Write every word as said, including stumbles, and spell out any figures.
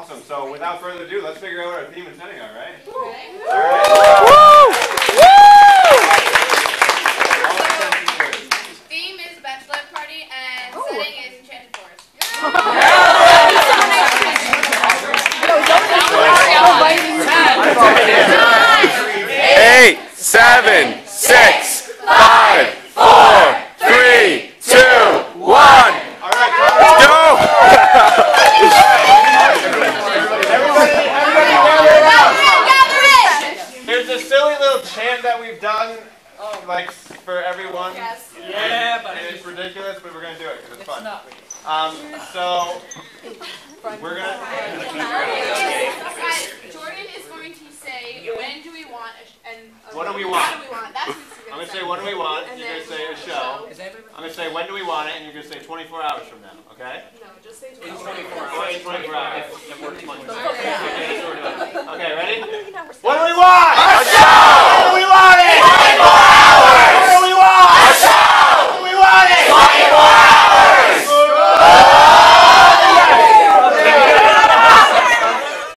Awesome. So without further ado, let's figure out what our theme and setting are, right? Okay. All right. Theme is bachelorette party and Ooh. setting is Enchanted Forest. Eight, seven, six, five, four, three, two, one. All right, let's go. Everybody, everybody gather around. There's a silly little chant that we've done, like for everyone. Yes. Yeah, but it's ridiculous, but we're gonna do it because it's fun. Um, so we're gonna. Jordan is going to say, when do we want a sh and uh, What do we want? What do we want? That's what I'm gonna say, what do we want? And You're gonna then say a show. I'm gonna say, when do we want it? And you're gonna say twenty-four hours from now. Okay? No, just say twenty-four hours. twenty-four hours. Okay, ready? What